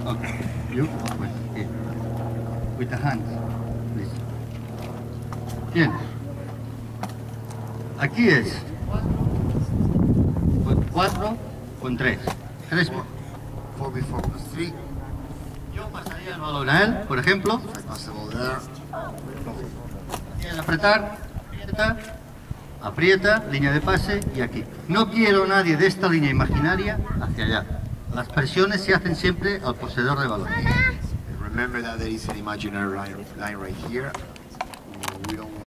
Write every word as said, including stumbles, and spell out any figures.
Okay. You with, here. With the hands, please. Bien. Aquí es con cuatro, con tres. Tres. Four before plus three. Yo pasaría el balón a él, por ejemplo. I pass the ball there. Quieren apretar, aprieta, aprieta, línea de pase y aquí. No quiero nadie de esta línea imaginaria hacia allá. Las presiones se hacen siempre al poseedor de balón. Remember that there is an imaginary line, line right here. We don't